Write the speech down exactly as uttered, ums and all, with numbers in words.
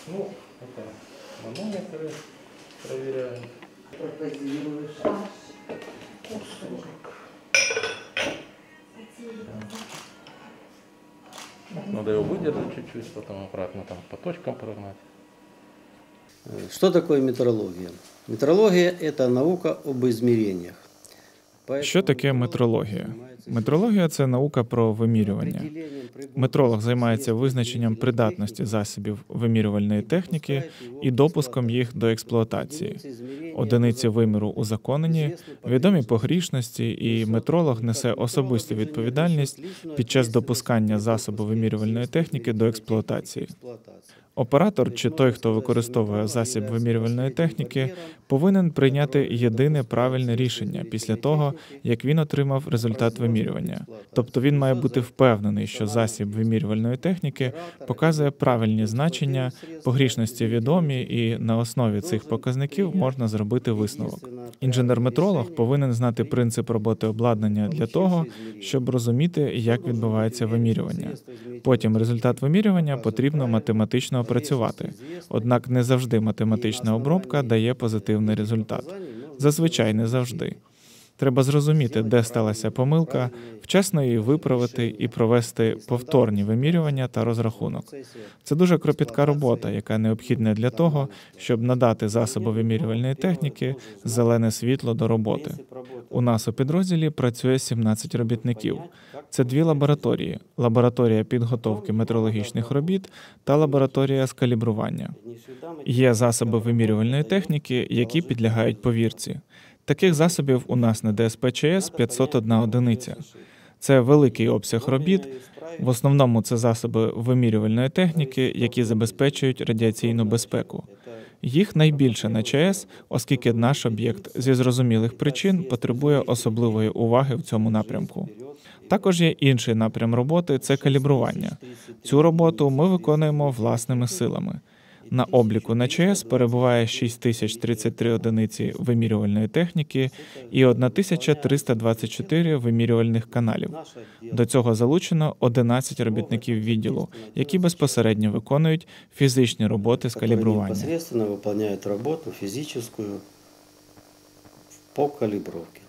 Ну, это манометры проверяем. Пропозируешь. Надо его выдержать чуть-чуть, потом обратно там по точкам прогнать. Что такое метрология? Метрология – это наука об измерениях. Що таке метрологія? Метрологія – це наука про вимірювання. Метролог займається визначенням придатності засобів вимірювальної техніки і допуском їх до експлуатації. Одиниці виміру узаконені, відомі погрішності, і метролог несе особисту відповідальність під час допускання засобу вимірювальної техніки до експлуатації. Оператор чи той, хто використовує засіб вимірювальної техніки, повинен прийняти єдине правильне рішення після того, як він отримав результат вимірювання. Тобто він має бути впевнений, що засіб вимірювальної техніки показує правильні значення, погрішності відомі, і на основі цих показників можна зробити висновок. Інженер-метролог повинен знати принцип роботи обладнання для того, щоб розуміти, як відбувається вимірювання. Потім результат вимірювання потрібно математично опрацювати. Однак не завжди математична обробка дає позитивний результат. Зазвичай не завжди. Треба зрозуміти, де сталася помилка, вчасно її виправити і провести повторні вимірювання та розрахунок. Це дуже кропітка робота, яка необхідна для того, щоб надати засобу вимірювальної техніки зелене світло до роботи. У нас у підрозділі працює сімнадцять робітників. Це дві лабораторії – лабораторія підготовки метрологічних робіт та лабораторія з калібрування. Є засоби вимірювальної техніки, які підлягають повірці. Таких засобів у нас на Д С П Ч С п'ятсот одна одиниця. Це великий обсяг робіт. В основному це засоби вимірювальної техніки, які забезпечують радіаційну безпеку. Їх найбільше на ЧАЕС, оскільки наш об'єкт зі зрозумілих причин потребує особливої уваги в цьому напрямку. Також є інший напрям роботи – це калібрування. Цю роботу ми виконуємо власними силами. На обліку на ЧАЕС перебуває шість тисяч тридцять три одиниці вимірювальної техніки і тисяча триста двадцять чотири вимірювальних каналів. До цього залучено одинадцять робітників відділу, які безпосередньо виконують фізичні роботи з калібрування. Непосредственно виконують роботу фізичну по калібровці.